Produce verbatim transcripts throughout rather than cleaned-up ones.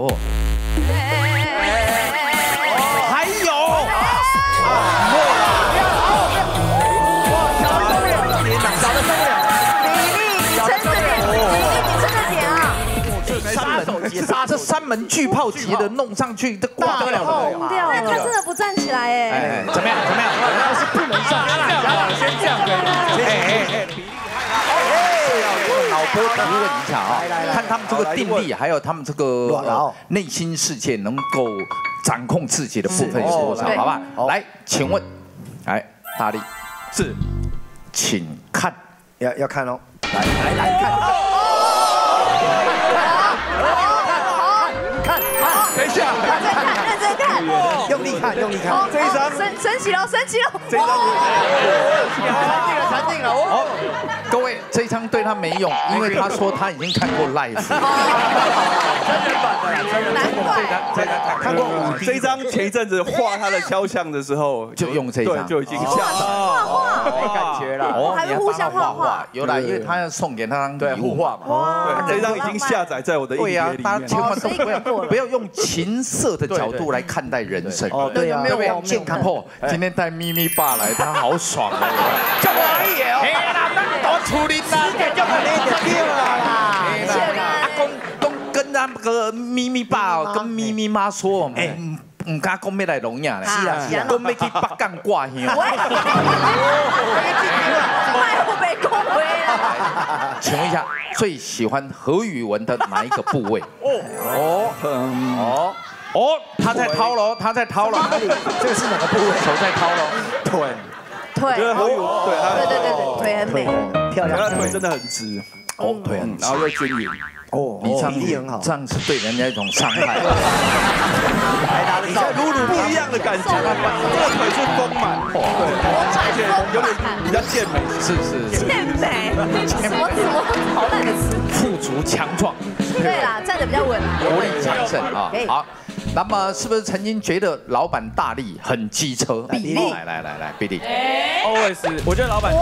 哦，还有。 杀这三门巨炮级的弄上去，这挂得了红掉了。他真的不站起来哎！ 哎，怎么样？怎么样？ 他是不能上，先这样可以。哎哎哎，比例用脑波提问一下啊，看他们这个定力，还有他们这个内心世界能够掌控自己的部分是多少？好吧？来，请问，来，大力是， 请看， 要要看哦， 来来来看。 等一下， 认真看，认真看， 用力看，用力看。 这一张升升起了，升起了。 这一张禅定了，禅定了。 哦，各位，这一张对他没用，因为他说他已经看过 live。 真人版的，真人难怪。 这张看过五 D。这一张前一阵子画他的肖像的时候， 就用这一张， 就已经下载。 画画， 没感觉了。 哦，还会互相画画。 有啦，因为他要送给他当礼物嘛。哇，这张已经下载在我的硬碟里面。 大家千万都不要不要用情色的角度来看待人生。 哦，对啊， 没有往健康破。今天带咪咪爸来，他好爽啊！这可以哦。嘿啦，咱多处理啦，就可以就对了啦。阿公公跟那个咪咪爸跟咪咪妈说，哎，唔敢讲要来聋哑嘞， 是啊是啊， 讲要去北港挂香。请问一下，最喜欢何宇文的哪一个部位？哦哦哦哦，他在掏喽，他在掏喽，哪里？ 这个是哪个部位？ 手在掏喽， 腿， 腿， 对，何宇文，对， 对对对对，腿很美， 漂亮， 他腿真的很直， 哦，腿很直， 然后又均匀。 哦， 你这样比例很好， 这样是对人家一种伤害。 你在撸撸不一样的感觉，这个腿是丰满，对，而且有点比较健美， 是是是， 健美，什么什么好烂的词？ 富足强壮， 对啦，站得比较稳， 活力强盛啊。好，那么是不是曾经觉得老板大力很机车？ 比例， 来来来来，比利 ，always， 我觉得老板。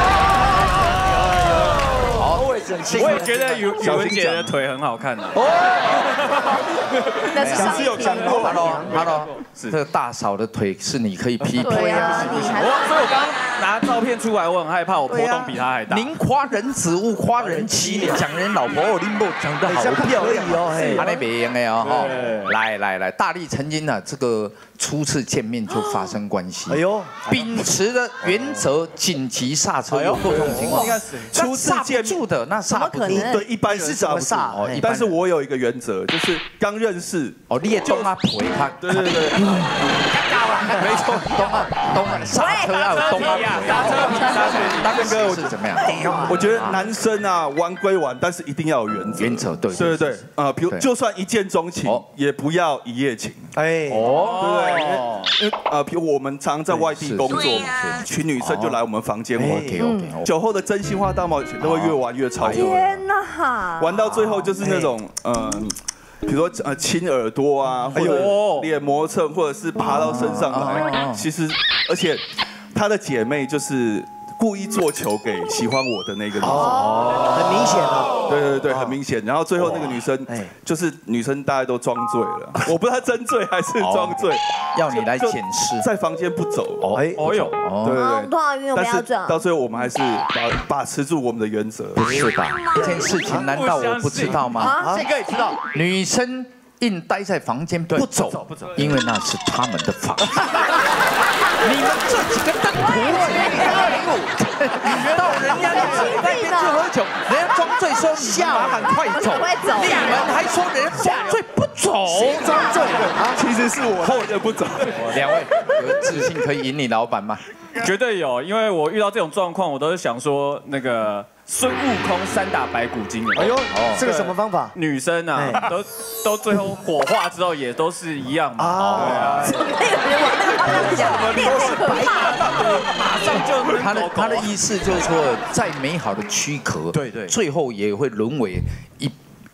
我也觉得宇宇文姐的腿很好看的。哦， 那是上次有讲过 ，Hello Hello， 这个大嫂的腿是你可以匹配对啊，你还我所以我刚刚拿照片出来，我很害怕我波动比她还大。 您夸人子勿夸人妻，讲人老婆哦，林某讲得好漂亮哦，嘿，安尼别用的哦。来来来，大力曾经呢，这个初次见面就发生关系。哎呦，秉持的原则，紧急刹车，有过这种情况。 初次见面的那刹不住， 对，一般是刹不住。哦，但是我有一个原则，就是刚认识哦，你也动啊腿他， 对对对，没错， 动啊动啊，刹车要动啊腿啊，刹车，大哥是怎么样？ 我觉得男生啊玩归玩，但是一定要有原则。 原则对对对对，呃，比如就算一见钟情，也不要一夜情。哎， 哦， 对，呃，比如我们常在外地工作，群女生就来我们房间玩。 OK OK， 酒后的真心话大冒险都会越玩越超。 天哪！ 玩到最后就是那种，嗯，比如说呃亲耳朵啊，或者脸磨蹭，或者是爬到身上来。其实，而且她的姐妹就是故意做球给喜欢我的那个女生。 哦，很明显哦。 对对对，很明显。然后最后那个女生，就是女生大家都装醉了，我不知道她真醉还是装醉， 要你来检视， 在房间不走。 哎，哦哟， 对对对，但是到最后我们还是把把持住我们的原则。 不是吧？这件事情难道我不知道吗？ 啊，这个也知道。 女生硬待在房间不走，不走，因为那是他们的房。你们这几个灯徒，二零五，到人家那边去喝酒，人家装醉说你麻烦快走，你们还说人家装醉不走， 谁装醉的？ 其实是我后着不走。 两位有自信可以赢你老板吗？ 绝对有，因为我遇到这种状况，我都是想说那个孙悟空三打白骨精。 哎呦，这个什么方法？ 女生啊，都都最后火化之后也都是一样嘛。啊， 那个人往那个方向讲，你也太可怕了。 马上就他的他的意思就是说，再美好的躯壳，对对，最后也会沦为一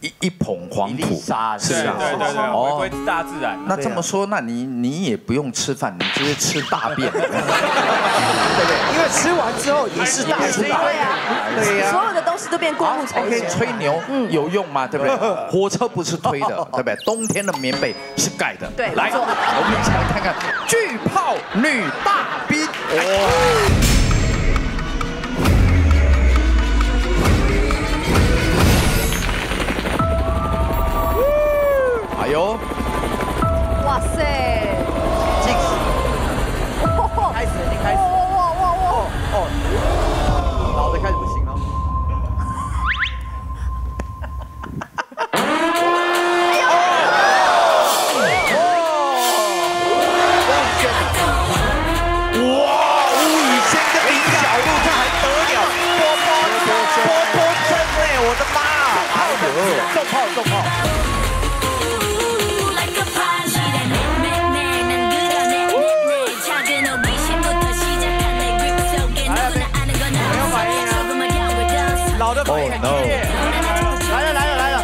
一一捧黄土，是对对对对，回归大自然。 那这么说，那你你也不用吃饭，你直接吃大便，对不对？ 因为吃完之后也是大便。 对呀， 对呀。 所有的东西都变过路财 OK， 吹牛有用吗？对不对？火车不是推的，对不对？冬天的棉被是盖的。 对， 来，我们一起来看看巨炮女大兵。哎呦！ 哇塞！ 开始，已经开始。 哇哇哇哇！ 哦，老的开始不行了。重炮重炮！ 老的反应很激烈， 来了来了来了！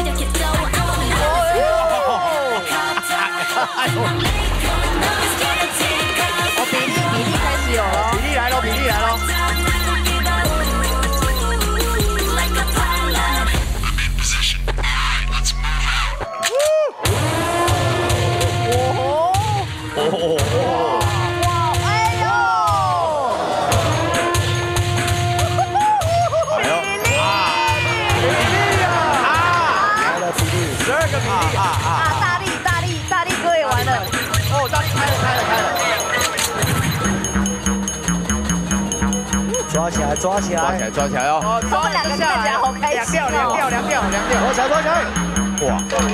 哦，比例比例开始有了， 比例来喽，比例来喽！抓起来，抓起来， 抓起来，抓起来哦！ 他们两个看起来好开心哦！ 凉掉，凉掉，凉掉，抓起来，抓起来！哇！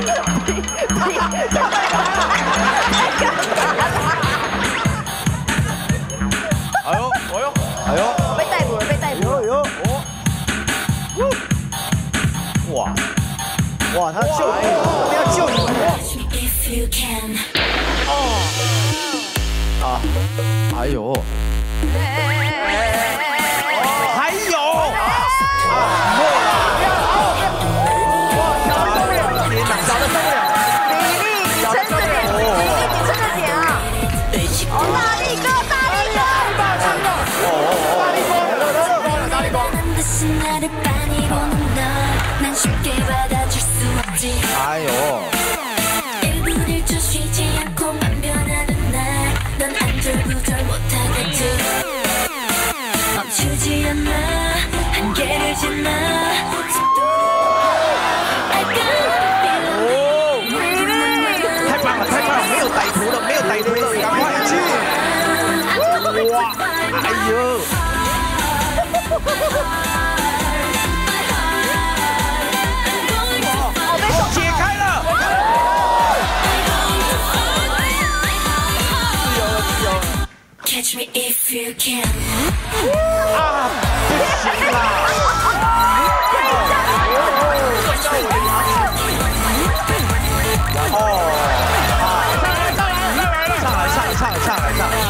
哎呦，哎呦， 哎呦！ 被逮捕了，被逮捕了！ 有有！哇！哇，他救你，他要救你！ 哦！啊！哎呦！还有！啊！错了！哇，小的受不了，小的受不了！ 比利，你撑着点，比利，你撑着点啊！哦，大力哥，大力哥！ 哦哦哦！大力光，大力光！哎呦！太棒了，太棒了！没有歹徒了，没有歹徒了，赶快去！哇！哎呦！解开了！自由了，自由了！ Catch me if you can。 啊，不行啦！哦，上来，上来，上来，上来，上来！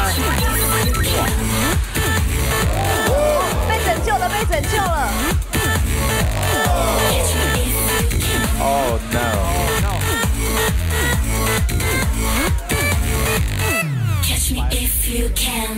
被拯救了，被拯救了！ Oh no! Catch me if you can。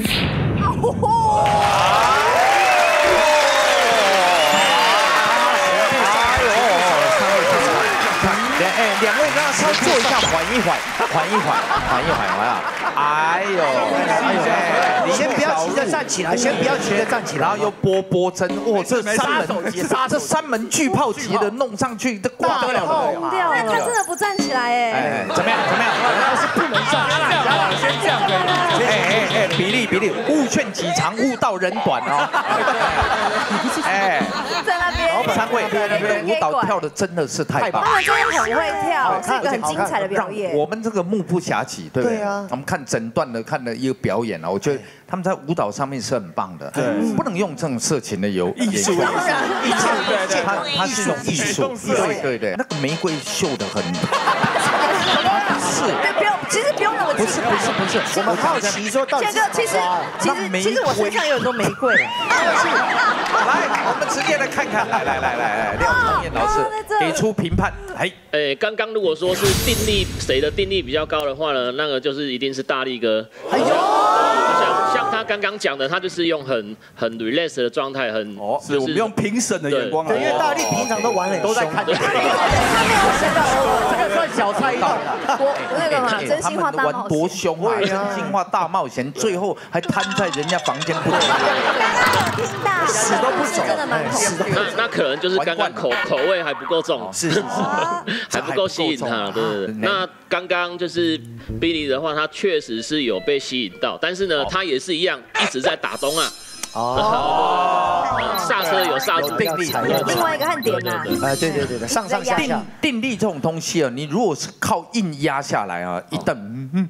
哎，两位让他稍坐一下，缓一缓，缓一缓，缓一缓，好不好？哎呦，哎呦， 你先不要急着站起来，先不要急着站起来， 然后又拨拨针，哇，这三门这三门巨炮级的弄上去，这挂得了的。 红掉了，他真的不站起来哎！ 哎，怎么样？怎么样？要是不能上，先这样可以。哎哎哎，比例比例，勿劝己长，勿道人短哦。哎， 在那边， 三位，舞蹈跳的真的是太棒了。 他们真的很会跳，是一个很精彩的表演。 我们这个目不暇接，对不对？ 对啊， 我们看整段的看的一个表演啊，我觉得他们在舞蹈上面是很棒的。对，不能用这种色情的游艺术，艺术，对对，它它是一种艺术，对对对，那个玫瑰秀的很。是， 对，不用，其实不用那么不是不是是不是， 我们好奇说到底杰哥，其实其实其实我身上有很多玫瑰。 来，我们直接来看看，来来来来来，廖昌燕老师给出评判。哎， 诶，刚刚如果说是定力谁的定力比较高的话呢，那个就是一定是大力哥。哎呦，像像他刚刚讲的，他就是用很很 relax 的状态，很哦，是我们用评审的眼光来， 因为大力平常都玩很都在看。 他没有知道， 这个算小菜一碟了。 我那个嘛，真他心话们玩大冒险。 多凶啊！真心话大冒险，最后还瘫在人家房间不走。 听大死都不走，真的蛮恐怖。 那那可能就是刚刚口口味还不够重， 是是是， 还不够吸引他，对对对。那刚刚就是 Billy 的话，他确实是有被吸引到，但是呢，他也是一样一直在打东啊。哦，刹车有刹住定力， 另外一个看点呐。 啊，对对对对，上上下定下。 定力这种东西啊，你如果是靠硬压下来啊，一蹬，嗯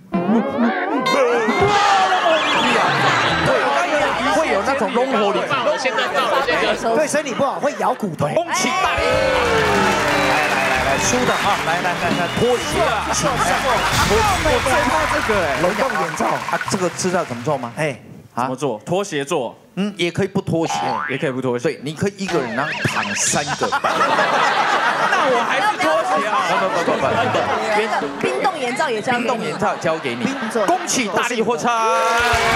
对，会有那种龙火力。 现在到了这个对身体不好会咬骨头。 恭喜大力！来来来来，输的啊，来来来来，脱鞋啊！我我最怕这个哎， 冷冻眼罩啊，这个知道怎么做吗？ 哎， 怎么做？脱鞋做， 嗯，也可以不脱鞋， 也可以不脱鞋。 对，你可以一个人然后躺三个。 那我还是脱鞋啊！ 不不不不不， 冰冻眼罩也交给你。 冰冻眼罩交给你，恭喜大力火车！